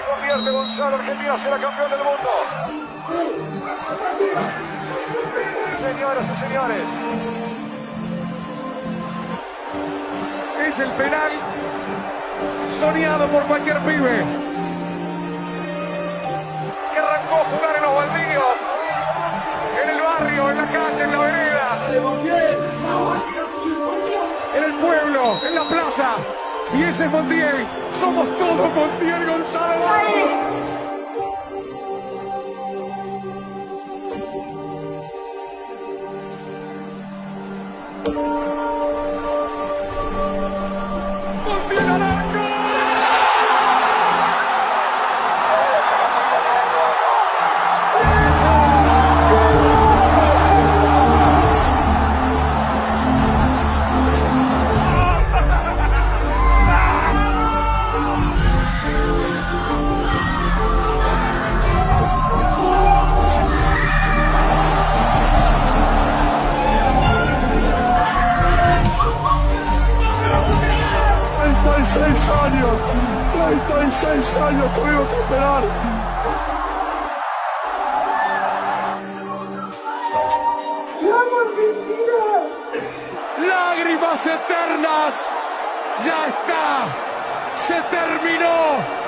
convierte Gonzalo, Argentina será campeón del mundo. Señoras y señores, es el penal soñado por cualquier pibe que arrancó a jugar en los baldíos, en el barrio, en la calle, en la vereda, en el pueblo, en la plaza. Y ese es Montiel. Somos todos Montiel, Gonzalo. Montiel al arco. ¡36 años tuvimos que esperar! ¡Vamos, Argentina! Lágrimas eternas. Ya está. Se terminó.